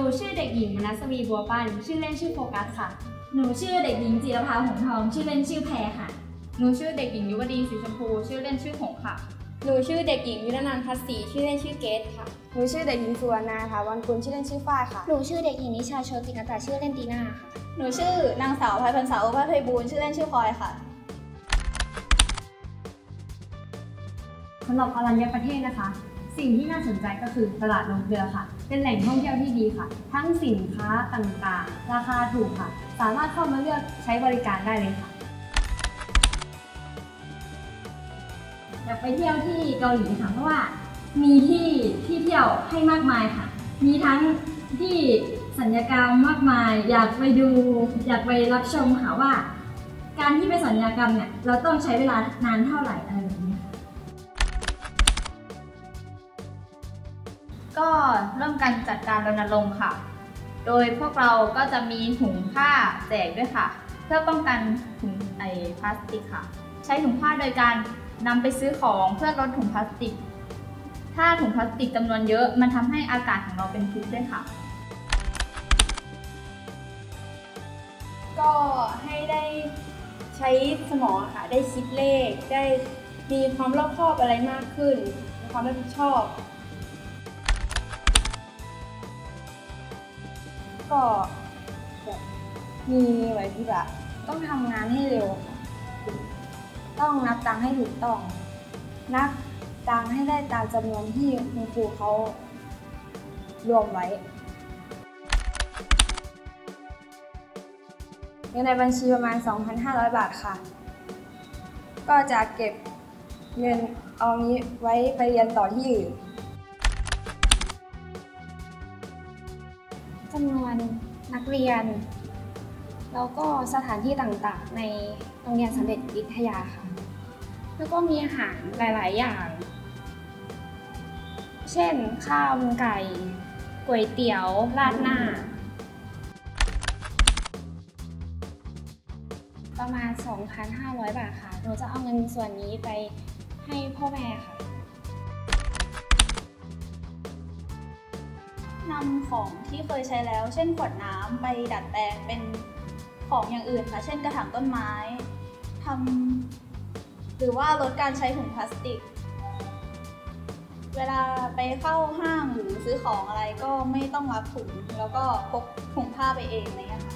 ชื่อเด็กหญิงมนัสวีบัวปั้นชื่อเล่นชื่อโฟกัสค่ะหนูชื่อเด็กหญิงจิรภาหงทองชื่อเล่นชื่อแพรค่ะหนูชื่อเด็กหญิงยุวดีสีชมพูชื่อเล่นชื่อหงค่ะหนูชื่อเด็กหญิงยุรนันท์พัศรีชื่อเล่นชื่อเกตค่ะหนูชื่อเด็กหญิงสุวรรณาค่ะวันกุลชื่อเล่นชื่อฝ้ายค่ะหนูชื่อเด็กหญิงนิชาโชติกันตาชื่อเล่นตีน่าค่ะหนูชื่อนางสาวภัยพรรษาโอภาสไพบูลย์ชื่อเล่นชื่อพลอยค่ะสำหรับอรัญญประเทศนะคะสิ่งที่น่าสนใจก็คือตลาดลงเกลือค่ะเป็นแหล่งท่องเที่ยวที่ดีค่ะทั้งสินค้าต่างๆราคาถูกค่ะสามารถเข้ามาเลือกใช้บริการได้เลยค่ะอยากไปเที่ยวที่เกาหลีค่ะเพราะว่ามีที่เที่ยวให้มากมายค่ะมีทั้งที่ศัลยกรรมมากมายอยากไปดูอยากไปรับชมค่ะว่าการที่ไปศัลยกรรมเนี่ยเราต้องใช้เวลานานเท่าไหร่อะไรแบบนี้ก็เริ่มการจัดการรณรงค์ค่ะโดยพวกเราก็จะมีถุงผ้าแจกด้วยค่ะเพื่อป้องกันถุงพลาสติกค่ะใช้ถุงผ้าโดยการนำไปซื้อของเพื่อลดถุงพลาสติกถ้าถุงพลาสติกจำนวนเยอะมันทำให้อากาศของเราเป็นพิษด้วยค่ะก็ให้ได้ใช้สมองค่ะได้คิดเลขได้มีความรอบคอบอะไรมากขึ้นมีความรับผิดชอบก็แบบมีไหวพริบอะต้องทำงานให้เร็วค่ะต้องนับตังค์ให้ถูกต้องนับตังค์ให้ได้ตามจำนวนที่คุณครูเขารวมไว้เงินในบัญชีประมาณ 2,500 บาทค่ะก็จะเก็บเงินเอานี้ไว้ไปเรียนต่อที่อื่นจำนวนนักเรียนแล้วก็สถานที่ต่างๆในโรงเรียนสำเร็จวิทยาค่ะแล้วก็มีอาหารหลายๆอย่างเช่นข้าวมันไก่ก๋วยเตี๋ยวราดหน้าประมาณ 2,500 บาทค่ะหนูจะเอาเงินส่วนนี้ไปให้พ่อแม่ค่ะนำของที่เคยใช้แล้วเช่นขวดน้ำไปดัดแปลงเป็นของอย่างอื่นค่ะเช่นกระถางต้นไม้ทำหรือว่าลดการใช้ถุงพลาสติกเวลาไปเข้าห้างหรือซื้อของอะไรก็ไม่ต้องรับถุงแล้วก็พกถุงผ้าไปเองอะไรอย่างเงี้ยค่ะ